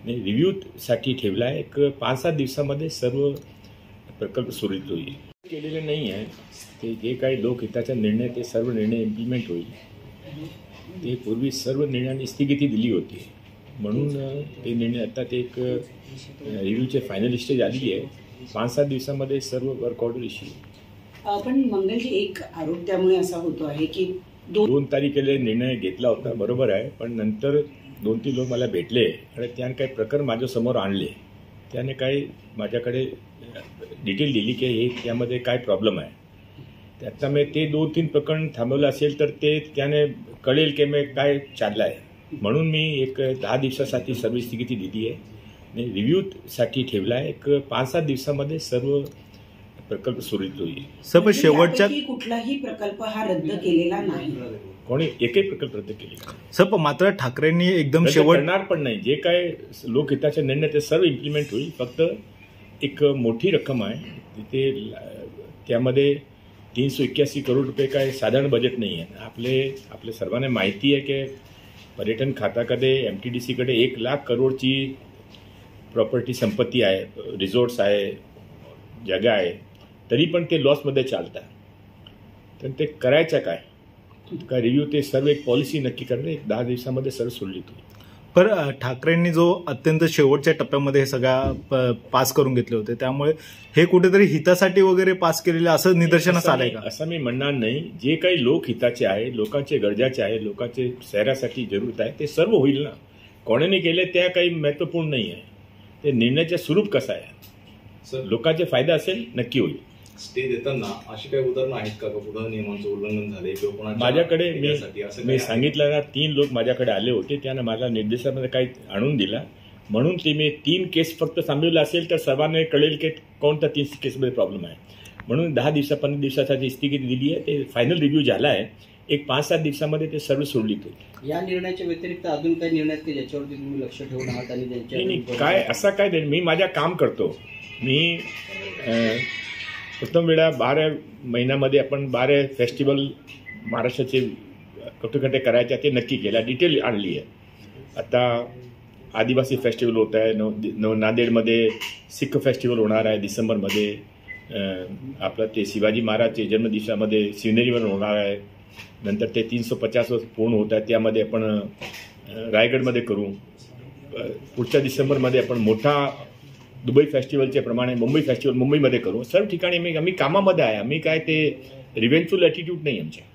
रिव्ह्यूसाठी ठेवला आहे। एक 5-7 दिवसामध्ये सर्व प्रकल्प सुरळीत होईल। केलेले नाही आहे ते जे काही लोकहिताचा निर्णय ते सर्व निर्णय इम्प्लिमेंट होईल। ते पूर्वी सर्व निर्णयांनी स्थगिती दिली होती म्हणून ते निर्णय आता ते एक रिव्ह्यूचे फायनल स्टेज आली आहे। 5-7 दिवसामध्ये सर्व वर्क ऑर्डर इश्यू। पण मंगलजी एक आरोप त्यामुळे असा होतो आहे की 2 तारखेला निर्णय घेतला होता, बरोबर आहे, पण नंतर 2-3 लोक मला भेटले आणि त्याने काही प्रकरण माझ्यासमोर आणले। त्याने काही माझ्याकडे डिटेल दिली की हे त्यामध्ये काय प्रॉब्लेम आहे। त्याचा मी ते 2-3 प्रकरण थांबवलं असेल तर ते त्याने कळेल की मी काय चाललं आहे म्हणून मी एक 10 दिवसासाठी सर्व स्थगिती दिली आहे। रिव्ह्यूसाठी ठेवला आहे। एक 5-7 दिवसामध्ये सर्व प्रकल्प सुरळीत होईल। सर शेवटच्या कुठलाही प्रकल्प हा रद्द केलेला नाही, कोणी एकही प्रकल्प रद्द केलेला सर, मात्र ठाकरेंनी एकदम करणार पण नाही। जे काय लोकहिताचे निर्णय ते सर्व इम्प्लिमेंट होईल। फक्त एक मोठी रक्कम आहे तिथे, त्यामध्ये 381 करोड रुपये काय साधारण बजेट नाही आहे। आपले सर्वांना माहिती आहे की पर्यटन खात्याकडे MTDCकडे 1 लाख करोडची प्रॉपर्टी संपत्ती आहे, रिसॉर्ट्स आहे, जागा आहे, तरी पण ते लॉसमध्ये चालतात। तर ते करायचं काय रिव्ह्यू ते सर्व एक पॉलिसी नक्की करणे 10 दिवसामध्ये सर्व सुरळीत होईल। पर ठाकरेंनी जो अत्यंत शेवटच्या टप्प्यामध्ये हे सगळा पास करून घेतले होते त्यामुळे हे कुठेतरी हितासाठी वगैरे पास केलेले असं निदर्शनास आलंय का? असं मी म्हणणार नाही। जे काही लोकहिताचे आहे, लोकांचे गरजाचे आहे, लोकांचे शहरासाठी जरूरत आहे ते सर्व होईल ना। कोणाने केले त्या काही महत्त्वपूर्ण नाही आहे। ते निर्णयाचे स्वरूप कसं आहे, लोकांचे फायदा असेल नक्की होईल। स्टे देताना अशी काही उदाहरणं आहेत का पुढे नियमांचं उल्लंघन झाले किंवा माझ्याकडे मी सांगितलं ना 3 लोक माझ्याकडे आले होते, त्यानं मला निर्देशामध्ये काही आणून दिला म्हणून ते मी 3 केस फक्त थांबवलं असेल तर सर्वांना कळेल की कोणत्या 3 केसमध्ये प्रॉब्लेम आहे म्हणून 10 15 दिवसासाठी स्थगिती दिली आहे। ते फायनल रिव्ह्यू झाला आहे। एक 5-7 दिवसामध्ये ते सर्व सुरळीत होईल। या निर्णयाच्या व्यतिरिक्त अजून काही निर्णय आहेत की ज्याच्यावरती तुम्ही लक्ष ठेवून आहात आणि त्यांच्या काय असं काय नाही, मी माझ्या काम करतो। मी प्रथम वेळा 12 महिन्यामध्ये आपण 12 फेस्टिवल महाराष्ट्राचे कुठे करायचे ते नक्की केला, डिटेल आणली आहे। आता आदिवासी फेस्टिवल होत आहे, नांदेडमध्ये सिख फेस्टिवल होणार आहे डिसेंबरमध्ये, आपलं ते शिवाजी महाराजचे जन्मदिवसामध्ये शिवनेरीवर होणार आहे, नंतर ते 350 वर्ष पूर्ण होत आहे त्यामध्ये आपण रायगडमध्ये करू, पुढच्या डिसेंबरमध्ये आपण मोठा दुबई फेस्टिवलच्या प्रमाणे मुंबई फेस्टिवल मुंबईमध्ये करू। सर्व ठिकाणी आम्ही कामामध्ये आहे। आम्ही काय ते रिव्हेंजफुल ॲटिट्यूड नाही आमच्या।